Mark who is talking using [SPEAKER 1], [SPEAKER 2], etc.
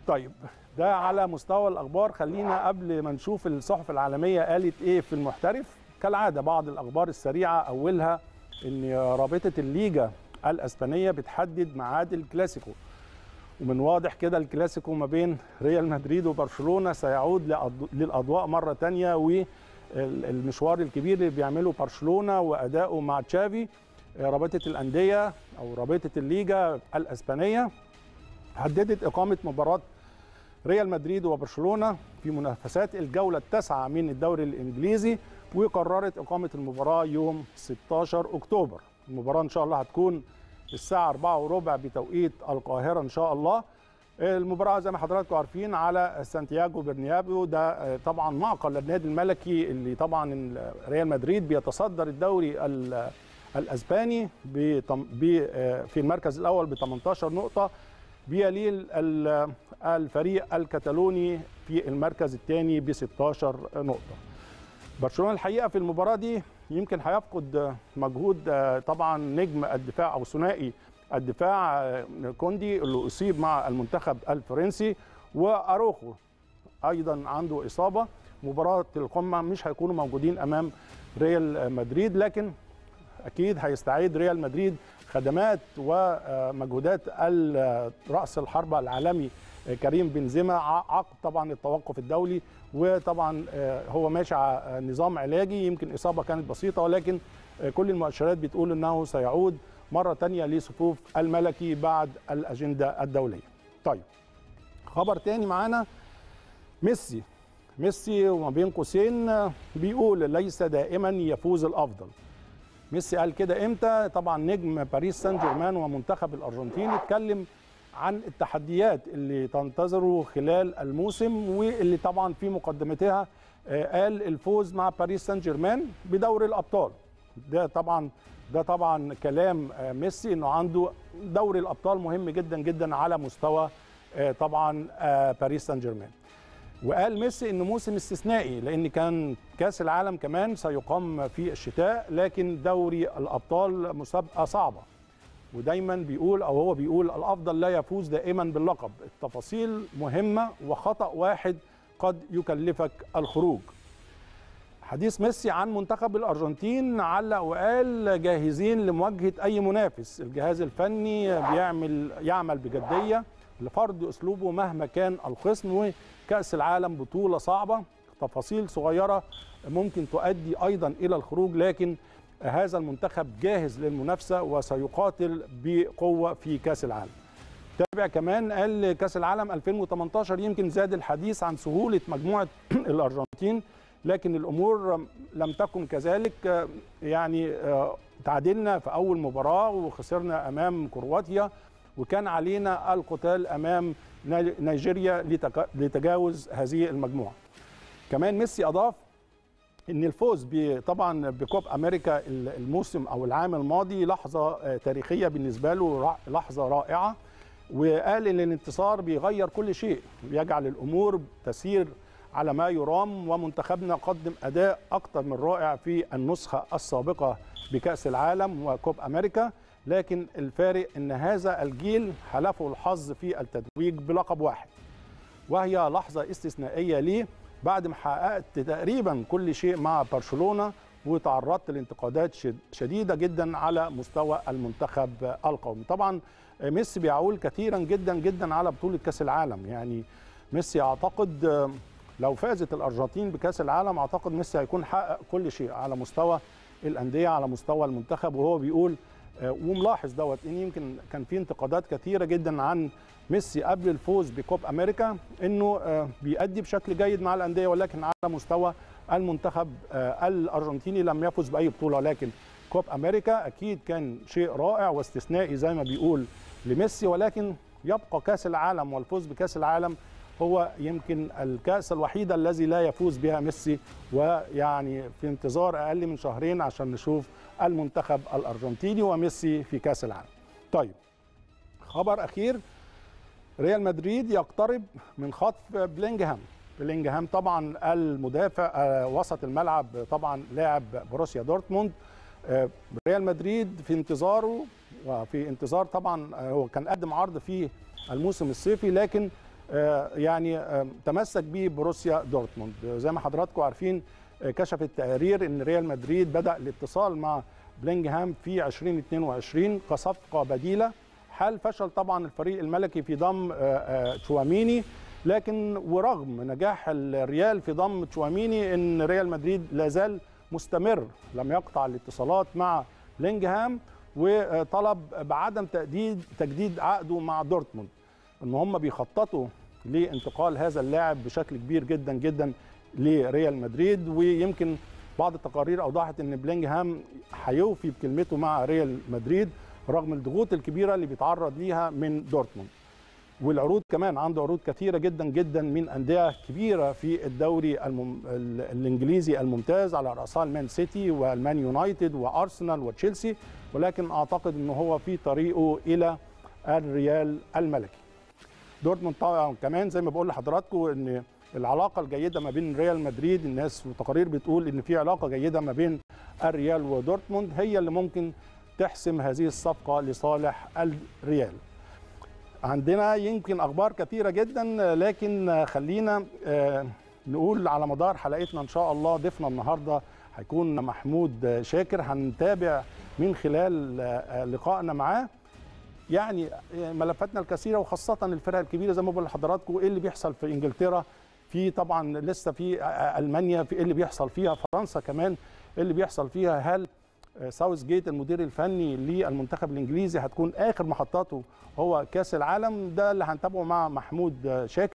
[SPEAKER 1] طيب ده على مستوى الاخبار. خلينا قبل ما نشوف الصحف العالميه قالت ايه في المحترف، كالعاده بعض الاخبار السريعه اولها ان رابطه الليجا الاسبانيه بتحدد ميعاد الكلاسيكو، ومن واضح كده الكلاسيكو ما بين ريال مدريد وبرشلونه سيعود للاضواء مره ثانيه، والمشوار الكبير اللي بيعمله برشلونه واداؤه مع تشافي. رابطه الانديه او رابطه الليجا الاسبانيه حددت اقامه مباراه ريال مدريد وبرشلونه في منافسات الجوله التاسعه من الدوري الانجليزي، وقررت اقامه المباراه يوم 16 اكتوبر. المباراه ان شاء الله هتكون الساعه 4:15 بتوقيت القاهره ان شاء الله. المباراه زي ما حضراتكم عارفين على سانتياغو برنابيو، ده طبعا معقل النادي الملكي اللي طبعا ريال مدريد بيتصدر الدوري الاسباني في المركز الاول ب 18 نقطه، بيليه الفريق الكتالوني في المركز الثاني ب 16 نقطه. برشلونه الحقيقه في المباراه دي يمكن هيفقد مجهود طبعا نجم الدفاع او ثنائي الدفاع كوندي اللي اصيب مع المنتخب الفرنسي، واروخو ايضا عنده اصابه. مباراه القمه مش هيكونوا موجودين امام ريال مدريد، لكن اكيد هيستعيد ريال مدريد خدمات ومجهودات رأس الحربة العالمي كريم بنزيما عقب طبعا التوقف الدولي، وطبعا هو ماشي على نظام علاجي، يمكن إصابة كانت بسيطة ولكن كل المؤشرات بتقول أنه سيعود مرة تانية لصفوف الملكي بعد الأجندة الدولية. طيب خبر تاني معانا، ميسي وما بين قوسين بيقول ليس دائما يفوز الأفضل. ميسي قال كده امتى؟ طبعا نجم باريس سان جيرمان ومنتخب الارجنتين اتكلم عن التحديات اللي تنتظره خلال الموسم، واللي طبعا في مقدمتها قال الفوز مع باريس سان جيرمان بدوري الابطال. ده طبعا كلام ميسي انه عنده دوري الابطال مهم جدا جدا على مستوى طبعا باريس سان جيرمان. وقال ميسي انه موسم استثنائي لان كان كاس العالم كمان سيقام في الشتاء، لكن دوري الابطال مسابقه صعبه، ودايما بيقول او هو بيقول الافضل لا يفوز دائما باللقب، التفاصيل مهمه وخطأ واحد قد يكلفك الخروج. حديث ميسي عن منتخب الارجنتين علق وقال جاهزين لمواجهه اي منافس، الجهاز الفني يعمل بجديه لفرض اسلوبه مهما كان الخصم، وكأس العالم بطولة صعبة، تفاصيل صغيرة ممكن تؤدي ايضا الى الخروج، لكن هذا المنتخب جاهز للمنافسة وسيقاتل بقوة في كأس العالم. تابع كمان قال كأس العالم 2018 يمكن زاد الحديث عن سهولة مجموعة الارجنتين، لكن الامور لم تكن كذلك. يعني تعادلنا في اول مباراة وخسرنا امام كرواتيا، وكان علينا القتال امام نيجيريا لتجاوز هذه المجموعه. كمان ميسي اضاف ان الفوز طبعا بكوب امريكا الموسم او العام الماضي لحظه تاريخيه بالنسبه له، لحظه رائعه، وقال ان الانتصار بيغير كل شيء، بيجعل الامور تسير على ما يرام، ومنتخبنا قدم اداء اكثر من رائع في النسخه السابقه بكاس العالم وكوب امريكا، لكن الفارق ان هذا الجيل حلفه الحظ في التتويج بلقب واحد، وهي لحظه استثنائيه ليه بعد ما حققت تقريبا كل شيء مع برشلونه، وتعرضت لانتقادات شديده جدا على مستوى المنتخب القومي. طبعا ميسي بيعول كثيرا جدا جدا على بطوله كاس العالم، يعني ميسي اعتقد لو فازت الارجنتين بكاس العالم اعتقد ميسي هيكون حقق كل شيء على مستوى الانديه على مستوى المنتخب. وهو بيقول وملاحظ دوت ان يمكن كان في انتقادات كثيره جدا عن ميسي قبل الفوز بكوب امريكا انه بيأدي بشكل جيد مع الانديه، ولكن على مستوى المنتخب الارجنتيني لم يفز باي بطوله، لكن كوب امريكا اكيد كان شيء رائع واستثنائي زي ما بيقول لميسي. ولكن يبقى كاس العالم والفوز بكاس العالم هو يمكن الكاس الوحيده الذي لا يفوز بها ميسي، ويعني في انتظار اقل من شهرين عشان نشوف المنتخب الارجنتيني وميسي في كاس العالم. طيب خبر اخير، ريال مدريد يقترب من خطف بلينجهام طبعا المدافع وسط الملعب، طبعا لاعب بروسيا دورتموند. ريال مدريد في انتظاره وفي انتظار، طبعا هو كان قدم عرض في الموسم الصيفي، لكن يعني تمسك به بروسيا دورتموند. زي ما حضراتكم عارفين كشفت التقارير ان ريال مدريد بدأ الاتصال مع بلينجهام في 2022 كصفقة بديلة حال فشل طبعا الفريق الملكي في ضم تشواميني. لكن ورغم نجاح الريال في ضم تشواميني ان ريال مدريد لا زال مستمر لم يقطع الاتصالات مع بلينجهام، وطلب بعدم تجديد عقده مع دورتموند. ان هم بيخططوا لانتقال هذا اللاعب بشكل كبير جدا جدا لريال مدريد، ويمكن بعض التقارير اوضحت ان بلينجهام هيوفي بكلمته مع ريال مدريد رغم الضغوط الكبيره اللي بيتعرض ليها من دورتموند. والعروض كمان عنده عروض كثيره جدا جدا من انديه كبيره في الدوري الانجليزي الممتاز، على راسها المان سيتي والمان يونايتد وارسنال وتشيلسي، ولكن اعتقد انه هو في طريقه الى الريال الملكي. دورتموند طبعا كمان زي ما بقول لحضراتكم ان العلاقه الجيده ما بين ريال مدريد، الناس وتقارير بتقول ان في علاقه جيده ما بين الريال ودورتموند هي اللي ممكن تحسم هذه الصفقه لصالح الريال. عندنا يمكن اخبار كثيره جدا، لكن خلينا نقول على مدار حلقتنا ان شاء الله ضيفنا النهارده هيكون محمود شاكر، هنتابع من خلال لقائنا معاه يعني ملفاتنا الكثيره، وخاصه الفرق الكبيره زي ما بقول لحضراتكم ايه اللي بيحصل في انجلترا، في طبعا لسه في المانيا في ايه اللي بيحصل فيها، فرنسا كمان ايه اللي بيحصل فيها. هل ساوث جيت المدير الفني للمنتخب الانجليزي هتكون اخر محطاته هو كاس العالم؟ ده اللي هنتابعه مع محمود شاكر.